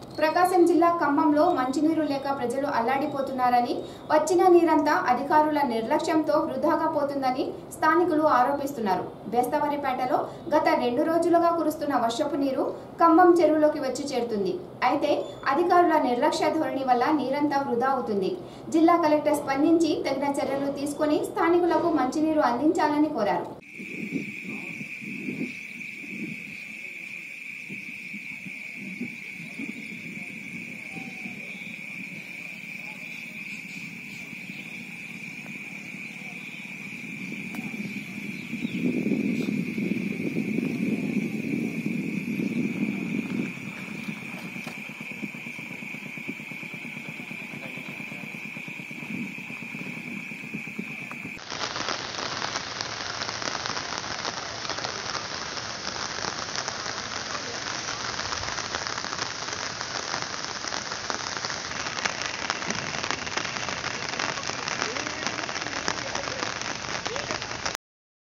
ప్రకాశం జిల్లా ఖమ్మంలో మంచినీరు లేక ప్రజలు అల్లాడిపోతున్నారని, వచ్చిన నీరంతా అధికారుల నిర్లక్ష్యంతో వృధాగా పోతుందని స్థానికులు ఆరోపిస్తున్నారు. బేస్తవారిపేటలో గత 2 రోజులుగా కురుస్తున్న వర్షపు నీరు ఖమ్మం చెరువులోకి వచ్చి చేరుతుంది. అయితే అధికారుల నిర్లక్ష్య ధోరణి వల్ల నీరంతా వృధా అవుతుంది. జిల్లా కలెక్టర్ స్పందించి తగిన చర్యలు తీసుకొని స్థానికులకు మంచినీరు అందించాలని కోరారు.